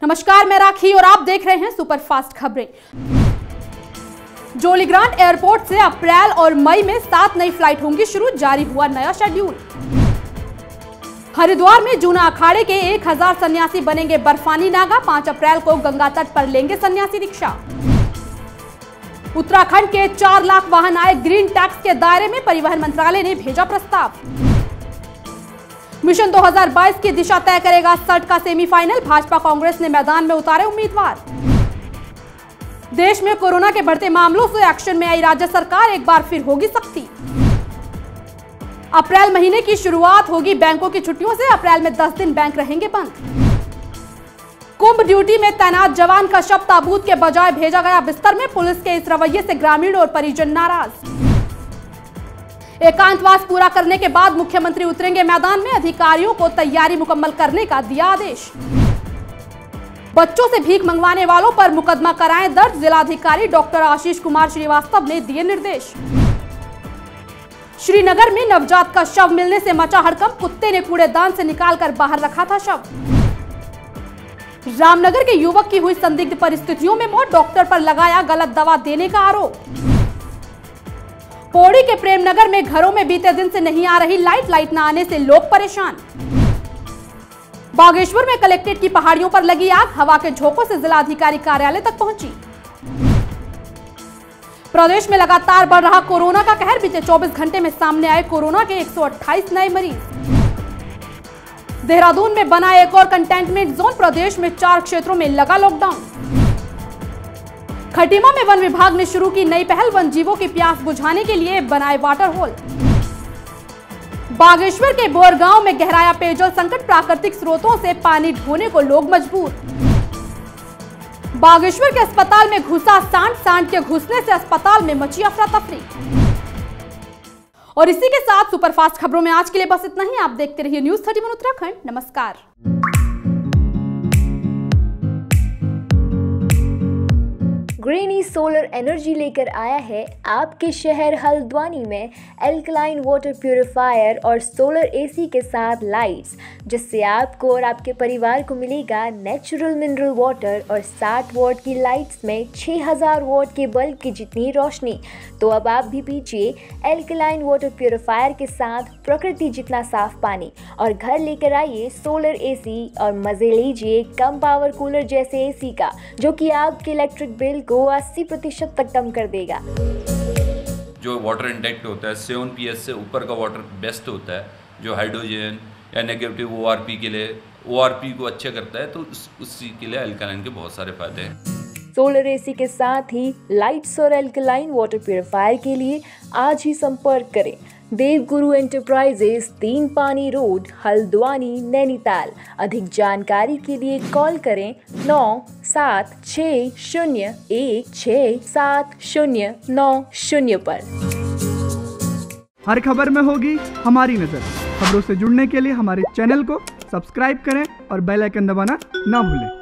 नमस्कार, मैं राखी और आप देख रहे हैं सुपरफास्ट खबरें। जोलीग्रांट एयरपोर्ट से अप्रैल और मई में 7 नई फ्लाइट होंगी शुरू, जारी हुआ नया शेड्यूल। हरिद्वार में जूना अखाड़े के 1000 सन्यासी बनेंगे बर्फानी नागा, 5 अप्रैल को गंगा तट पर लेंगे सन्यासी दीक्षा। उत्तराखंड के 4 लाख वाहन आए ग्रीन टैक्स के दायरे में, परिवहन मंत्रालय ने भेजा प्रस्ताव। मिशन 2022 की दिशा तय करेगा सर्ट का सेमीफाइनल, भाजपा कांग्रेस ने मैदान में उतारे उम्मीदवार। देश में कोरोना के बढ़ते मामलों से एक्शन में आई राज्य सरकार, एक बार फिर होगी सख्ती। अप्रैल महीने की शुरुआत होगी बैंकों की छुट्टियों से, अप्रैल में 10 दिन बैंक रहेंगे बंद। कुंभ ड्यूटी में तैनात जवान का शव ताबूत के बजाय भेजा गया बिस्तर में, पुलिस के इस रवैये से ग्रामीण और परिजन नाराज। एकांतवास पूरा करने के बाद मुख्यमंत्री उतरेंगे मैदान में, अधिकारियों को तैयारी मुकम्मल करने का दिया आदेश। बच्चों से भीख मंगवाने वालों पर मुकदमा कराएं दर्ज, जिलाधिकारी डॉक्टर आशीष कुमार श्रीवास्तव ने दिए निर्देश। श्रीनगर में नवजात का शव मिलने से मचा हड़कंप, कुत्ते ने कूड़ेदान से निकालकर बाहर रखा था शव। रामनगर के युवक की हुई संदिग्ध परिस्थितियों में मौत, डॉक्टर पर लगाया गलत दवा देने का आरोप। पौड़ी के प्रेमनगर में घरों में बीते दिन से नहीं आ रही लाइट न आने से लोग परेशान। बागेश्वर में कलेक्ट्रेट की पहाड़ियों पर लगी आग, हवा के झोंकों से जिलाधिकारी कार्यालय तक पहुंची। प्रदेश में लगातार बढ़ रहा कोरोना का कहर, बीते 24 घंटे में सामने आए कोरोना के 128 नए मरीज। देहरादून में बना एक और कंटेनमेंट जोन, प्रदेश में 4 क्षेत्रों में लगा लॉकडाउन। खटीमा में वन विभाग ने शुरू की नई पहल, वन जीवों की प्यास बुझाने के लिए बनाए वाटर होल। बागेश्वर के बोरगांव में गहराया पेयजल संकट, प्राकृतिक स्रोतों से पानी ढोने को लोग मजबूर। बागेश्वर के अस्पताल में घुसा सांड के घुसने से अस्पताल में मची अफरा तफरी। और इसी के साथ सुपरफास्ट खबरों में आज के लिए बस इतना ही। आप देखते रहिए न्यूज़ 31 उत्तराखंड। नमस्कार। ग्रेनी सोलर एनर्जी लेकर आया है आपके शहर हल्द्वानी में एल्कलाइन वाटर प्यूरिफायर और सोलर एसी के साथ लाइट्स, जिससे आपको और आपके परिवार को मिलेगा नेचुरल मिनरल वाटर और 60 वॉट की लाइट्स में 6000 वॉट के बल्ब की जितनी रोशनी। तो अब आप भी पीजिए एल्कलाइन वाटर प्यूरिफायर के साथ प्रकृति जितना साफ पानी, और घर लेकर आइए सोलर एसी और मज़े लीजिए कम पावर कूलर जैसे एसी का, जो कि आपके इलेक्ट्रिक बिल को 80% तक कम कर देगा। जो वाटर इंटेक्ट होता है 7 PS से ऊपर का वाटर बेस्ट होता है, जो हाइड्रोजन या नेगेटिव ORP के लिए ORP को अच्छा करता है, तो उसी के लिए एल्कलाइन के बहुत सारे फायदे हैं। सोलर एसी के साथ ही लाइट्स और एल्कलाइन वाटर प्यूरिफायर के लिए आज ही संपर्क करें। देवगुरु एंटरप्राइजेस, 3 पानी रोड, हल्द्वानी, नैनीताल। अधिक जानकारी के लिए कॉल करें 9760167090 पर। हर खबर में होगी हमारी नजर। खबरों से जुड़ने के लिए हमारे चैनल को सब्सक्राइब करें और बेल आइकन दबाना ना भूलें।